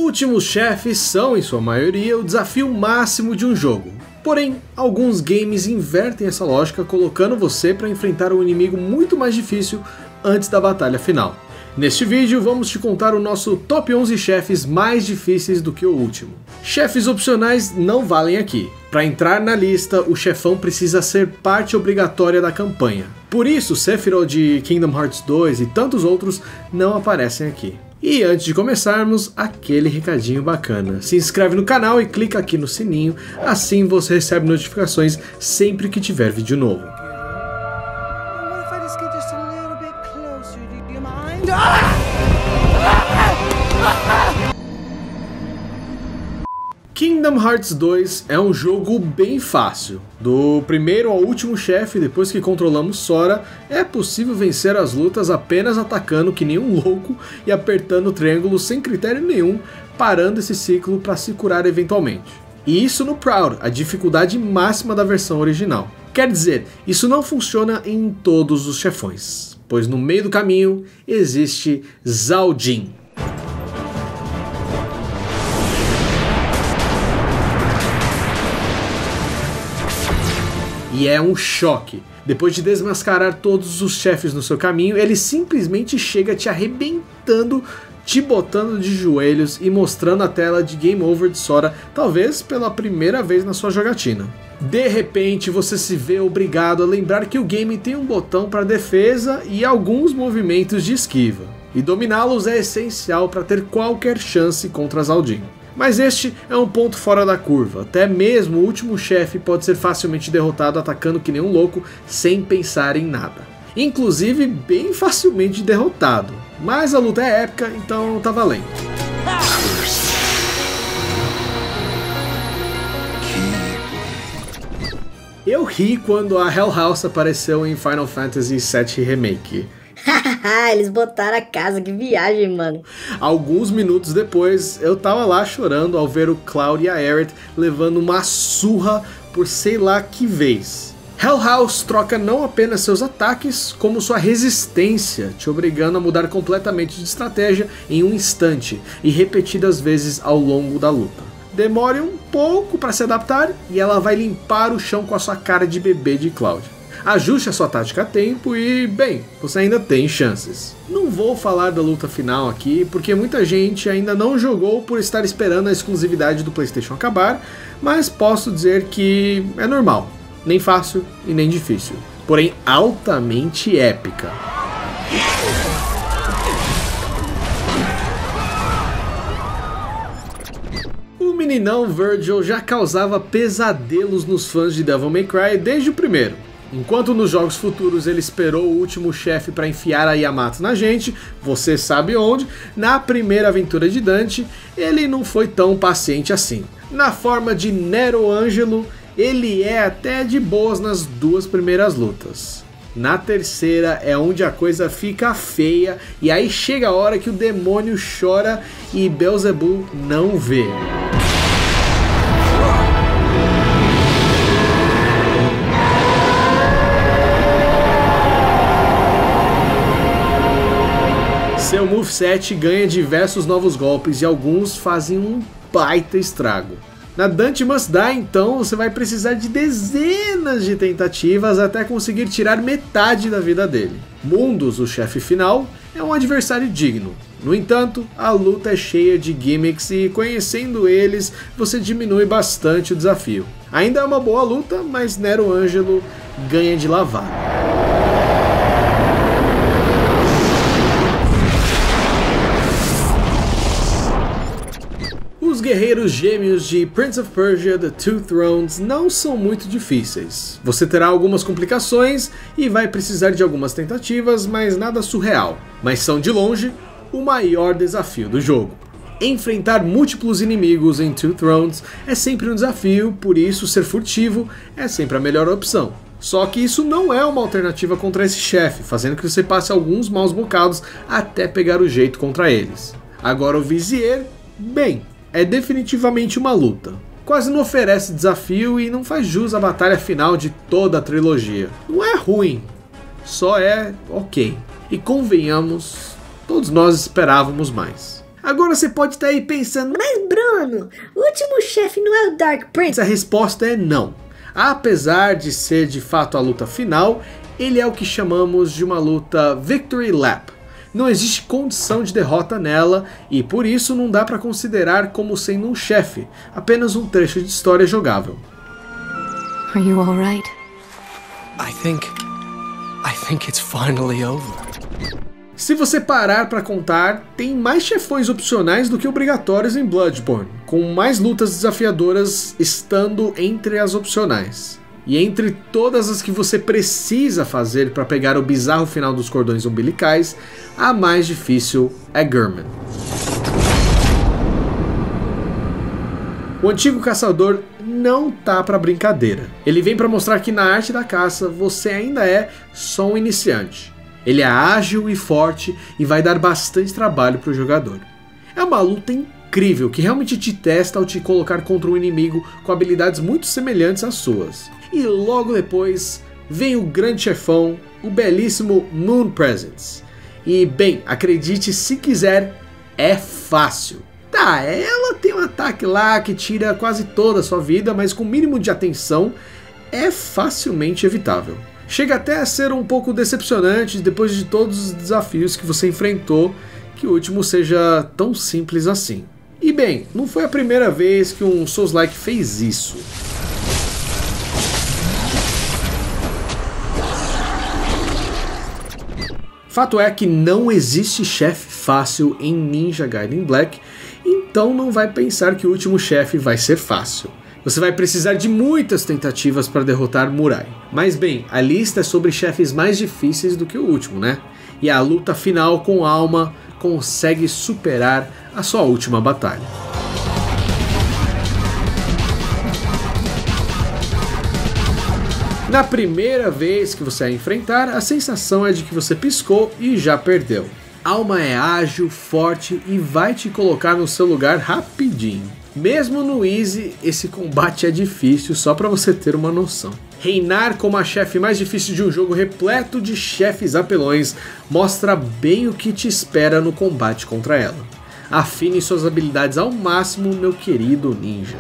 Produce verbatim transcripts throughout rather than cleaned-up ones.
Últimos chefes são, em sua maioria, o desafio máximo de um jogo. Porém, alguns games invertem essa lógica, colocando você para enfrentar um inimigo muito mais difícil antes da batalha final. Neste vídeo vamos te contar o nosso top onze chefes mais difíceis do que o último. Chefes opcionais não valem aqui. Para entrar na lista, o chefão precisa ser parte obrigatória da campanha. Por isso, Sephiroth de Kingdom Hearts dois e tantos outros não aparecem aqui. E antes de começarmos, aquele recadinho bacana. Se inscreve no canal e clica aqui no sininho, assim você recebe notificações sempre que tiver vídeo novo. Kingdom Hearts dois é um jogo bem fácil. Do primeiro ao último chefe, depois que controlamos Sora, é possível vencer as lutas apenas atacando que nem um louco e apertando o triângulo sem critério nenhum, parando esse ciclo para se curar eventualmente. E isso no Proud, a dificuldade máxima da versão original. Quer dizer, isso não funciona em todos os chefões, pois no meio do caminho existe Zaldin. E é um choque. Depois de desmascarar todos os chefes no seu caminho, ele simplesmente chega te arrebentando, te botando de joelhos e mostrando a tela de Game Over de Sora, talvez pela primeira vez na sua jogatina. De repente você se vê obrigado a lembrar que o game tem um botão para defesa e alguns movimentos de esquiva. E dominá-los é essencial para ter qualquer chance contra Zaldin. Mas este é um ponto fora da curva, até mesmo o último chefe pode ser facilmente derrotado atacando que nem um louco sem pensar em nada. Inclusive bem facilmente derrotado, mas a luta é épica, então tá valendo. Eu ri quando a Hell House apareceu em Final Fantasy sete Remake. Eles botaram a casa, que viagem, mano. Alguns minutos depois, eu tava lá chorando ao ver o Cloud e a Aerith levando uma surra por sei lá que vez. Hell House troca não apenas seus ataques, como sua resistência, te obrigando a mudar completamente de estratégia em um instante e repetidas vezes ao longo da luta. Demore um pouco para se adaptar e ela vai limpar o chão com a sua cara de bebê de Cloud. Ajuste a sua tática a tempo e, bem, você ainda tem chances. Não vou falar da luta final aqui, porque muita gente ainda não jogou por estar esperando a exclusividade do PlayStation acabar, mas posso dizer que é normal, nem fácil e nem difícil, porém altamente épica. O meninão Virgil já causava pesadelos nos fãs de Devil May Cry desde o primeiro. Enquanto nos jogos futuros ele esperou o último chefe para enfiar a Yamato na gente, você sabe onde, na primeira aventura de Dante, ele não foi tão paciente assim. Na forma de Nero Angelo, ele é até de boas nas duas primeiras lutas. Na terceira é onde a coisa fica feia, e aí chega a hora que o demônio chora e Beelzebub não vê. Seu moveset ganha diversos novos golpes e alguns fazem um baita estrago. Na Dante Must Die, então, você vai precisar de dezenas de tentativas até conseguir tirar metade da vida dele. Mundus, o chefe final, é um adversário digno. No entanto, a luta é cheia de gimmicks e, conhecendo eles, você diminui bastante o desafio. Ainda é uma boa luta, mas Nero Angelo ganha de lavada. Os guerreiros gêmeos de Prince of Persia: The Two Thrones não são muito difíceis. Você terá algumas complicações e vai precisar de algumas tentativas, mas nada surreal. Mas são de longe o maior desafio do jogo. Enfrentar múltiplos inimigos em Two Thrones é sempre um desafio, por isso ser furtivo é sempre a melhor opção. Só que isso não é uma alternativa contra esse chefe, fazendo que você passe alguns maus bocados até pegar o jeito contra eles. Agora o Vizier, bem, é definitivamente uma luta. Quase não oferece desafio e não faz jus à batalha final de toda a trilogia. Não é ruim, só é ok. E convenhamos, todos nós esperávamos mais. Agora você pode estar aí pensando, Mas Bruno, o último chefe não é o Dark Prince? a resposta é não. Apesar de ser de fato a luta final, ele é o que chamamos de uma luta Victory Lap. Não existe condição de derrota nela e por isso não dá para considerar como sendo um chefe, apenas um trecho de história jogável. Are you all right? I think... I think it's finally over. Se você parar para contar, tem mais chefões opcionais do que obrigatórios em Bloodborne, com mais lutas desafiadoras estando entre as opcionais. E entre todas as que você precisa fazer para pegar o bizarro final dos cordões umbilicais, a mais difícil é Gehrman. O antigo caçador não tá para brincadeira. Ele vem para mostrar que na arte da caça você ainda é só um iniciante. Ele é ágil e forte e vai dar bastante trabalho para o jogador. É uma luta incrível que realmente te testa ao te colocar contra um inimigo com habilidades muito semelhantes às suas. E logo depois vem o grande chefão, o belíssimo Moon Presence. E bem, acredite se quiser, é fácil. Tá, ela tem um ataque lá que tira quase toda a sua vida, mas com o mínimo de atenção é facilmente evitável. Chega até a ser um pouco decepcionante depois de todos os desafios que você enfrentou, que o último seja tão simples assim. E bem, não foi a primeira vez que um Souls-like fez isso. Fato é que não existe chefe fácil em Ninja Gaiden Black, então não vai pensar que o último chefe vai ser fácil. Você vai precisar de muitas tentativas para derrotar Murai. Mas bem, a lista é sobre chefes mais difíceis do que o último, né? E a luta final com Alma consegue superar a sua última batalha. Na primeira vez que você a enfrentar, a sensação é de que você piscou e já perdeu. Alma é ágil, forte e vai te colocar no seu lugar rapidinho. Mesmo no Easy, esse combate é difícil, só para você ter uma noção. Reinar como a chefe mais difícil de um jogo repleto de chefes apelões mostra bem o que te espera no combate contra ela. Afine suas habilidades ao máximo, meu querido ninja.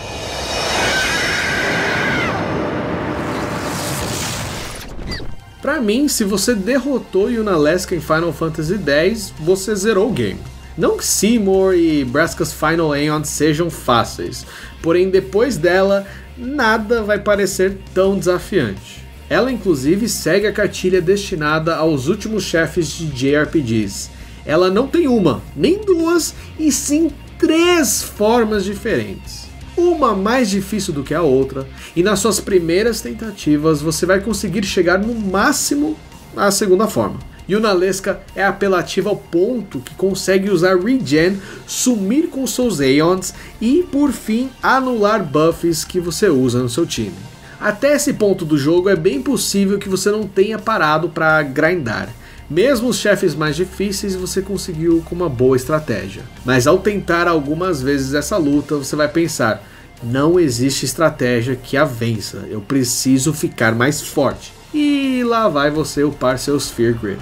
Pra mim, se você derrotou Yunalesca em Final Fantasy dez, você zerou o game. Não que Seymour e Braska's Final Aeon sejam fáceis, porém depois dela, nada vai parecer tão desafiante. Ela inclusive segue a cartilha destinada aos últimos chefes de J R P Gs. Ela não tem uma, nem duas, e sim três formas diferentes. Uma mais difícil do que a outra, e nas suas primeiras tentativas você vai conseguir chegar no máximo à segunda forma. Yunalesca é apelativa ao ponto que consegue usar Regen, sumir com seus Aeons e, por fim, anular buffs que você usa no seu time. Até esse ponto do jogo é bem possível que você não tenha parado para grindar. Mesmo os chefes mais difíceis você conseguiu com uma boa estratégia. Mas ao tentar algumas vezes essa luta, você vai pensar, não existe estratégia que a vença, eu preciso ficar mais forte. E lá vai você upar seu Sphere Grid.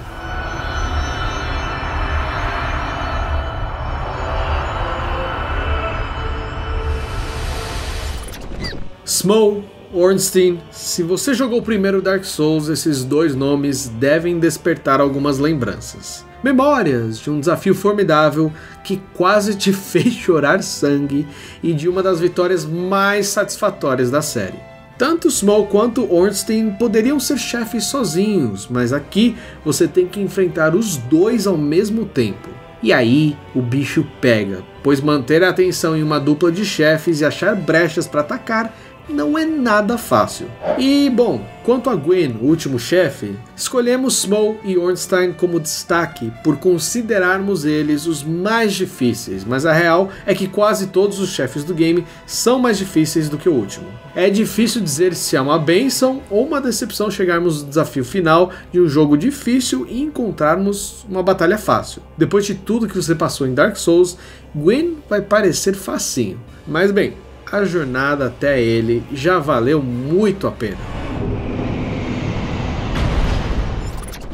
Smough, Ornstein, se você jogou o primeiro Dark Souls, esses dois nomes devem despertar algumas lembranças. Memórias de um desafio formidável que quase te fez chorar sangue e de uma das vitórias mais satisfatórias da série. Tanto Smough quanto Ornstein poderiam ser chefes sozinhos, mas aqui você tem que enfrentar os dois ao mesmo tempo. E aí o bicho pega, pois manter a atenção em uma dupla de chefes e achar brechas para atacar não é nada fácil. E bom, quanto a Gwyn, o último chefe, escolhemos Smough e Ornstein como destaque por considerarmos eles os mais difíceis, mas a real é que quase todos os chefes do game são mais difíceis do que o último. É difícil dizer se é uma bênção ou uma decepção chegarmos no desafio final de um jogo difícil e encontrarmos uma batalha fácil. Depois de tudo que você passou em Dark Souls, Gwyn vai parecer facinho, mas bem, a jornada até ele já valeu muito a pena.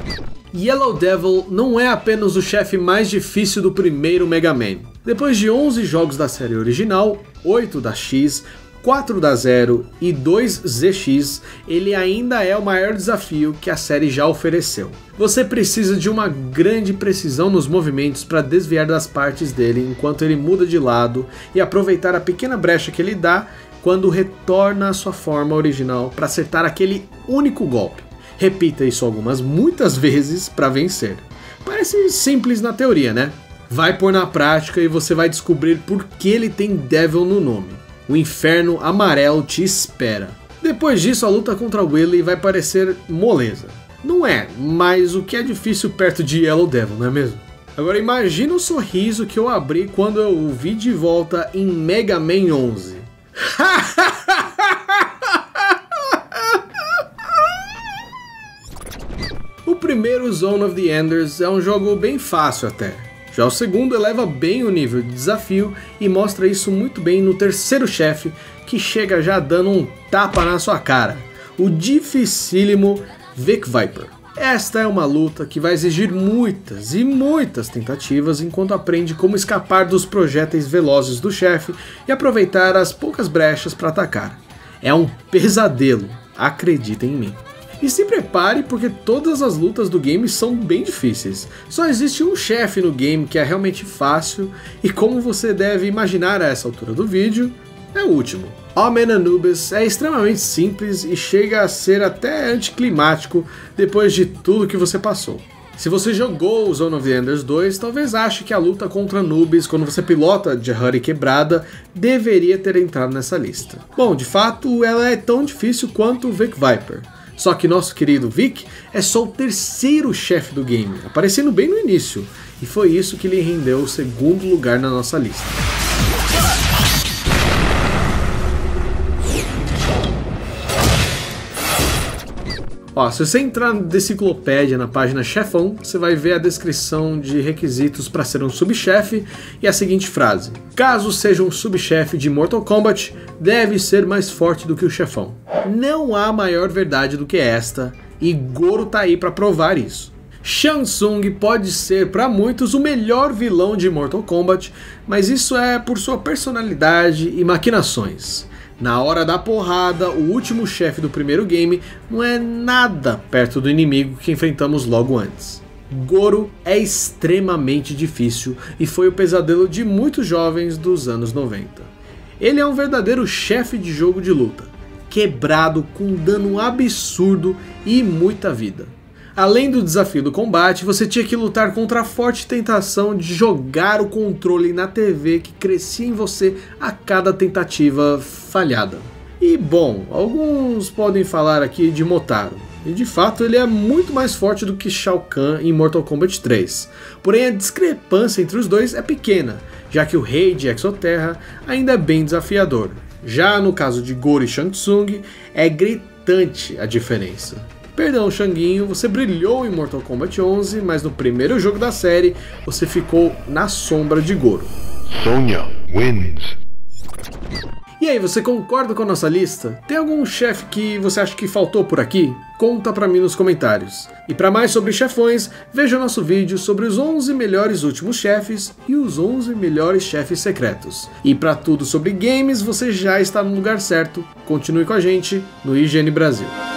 Yellow Devil não é apenas o chefe mais difícil do primeiro Mega Man. Depois de onze jogos da série original, oito da X, quatro da Zero e dois Z X, ele ainda é o maior desafio que a série já ofereceu. Você precisa de uma grande precisão nos movimentos para desviar das partes dele enquanto ele muda de lado e aproveitar a pequena brecha que ele dá quando retorna à sua forma original para acertar aquele único golpe. Repita isso algumas, muitas vezes para vencer. Parece simples na teoria, né? Vai pôr na prática e você vai descobrir por que ele tem Devil no nome. O inferno amarelo te espera. Depois disso, a luta contra Willy vai parecer moleza. Não é, mas o que é difícil perto de Yellow Devil, não é mesmo? Agora imagina o sorriso que eu abri quando eu o vi de volta em Mega Man onze. O primeiro Zone of the Enders é um jogo bem fácil até. Já o segundo eleva bem o nível de desafio e mostra isso muito bem no terceiro chefe, que chega já dando um tapa na sua cara, o dificílimo Vic Viper. Esta é uma luta que vai exigir muitas e muitas tentativas enquanto aprende como escapar dos projéteis velozes do chefe e aproveitar as poucas brechas para atacar. É um pesadelo, acreditem em mim. E se prepare porque todas as lutas do game são bem difíceis. Só existe um chefe no game que é realmente fácil e, como você deve imaginar a essa altura do vídeo, é o último. Omen Anubis é extremamente simples e chega a ser até anticlimático depois de tudo que você passou. Se você jogou o Zone of the Enders dois, talvez ache que a luta contra Anubis, quando você pilota de Hurry quebrada, deveria ter entrado nessa lista. Bom, de fato, ela é tão difícil quanto o Vic Viper. Só que nosso querido Vic é só o terceiro chefe do game, aparecendo bem no início, e foi isso que lhe rendeu o segundo lugar na nossa lista. Ó, se você entrar na Deciclopédia na página Chefão, você vai ver a descrição de requisitos para ser um subchefe e a seguinte frase: caso seja um subchefe de Mortal Kombat, deve ser mais forte do que o chefão. Não há maior verdade do que esta, e Goro tá aí para provar isso. Shang Tsung pode ser para muitos o melhor vilão de Mortal Kombat, mas isso é por sua personalidade e maquinações. Na hora da porrada, o último chefe do primeiro game não é nada perto do inimigo que enfrentamos logo antes. Goro é extremamente difícil e foi o pesadelo de muitos jovens dos anos noventa. Ele é um verdadeiro chefe de jogo de luta, quebrado com dano absurdo e muita vida. Além do desafio do combate, você tinha que lutar contra a forte tentação de jogar o controle na T V que crescia em você a cada tentativa falhada. E bom, alguns podem falar aqui de Motaro, e de fato ele é muito mais forte do que Shao Kahn em Mortal Kombat três. Porém a discrepância entre os dois é pequena, já que o Rei de Exoterra ainda é bem desafiador. Já no caso de Goro e Shang Tsung, é gritante a diferença. Perdão, Xanguinho, você brilhou em Mortal Kombat onze, mas no primeiro jogo da série você ficou na sombra de Goro. Sonya wins. E aí, você concorda com a nossa lista? Tem algum chefe que você acha que faltou por aqui? Conta pra mim nos comentários. E para mais sobre chefões, veja o nosso vídeo sobre os onze melhores últimos chefes e os onze melhores chefes secretos. E para tudo sobre games, você já está no lugar certo. Continue com a gente no I G N Brasil.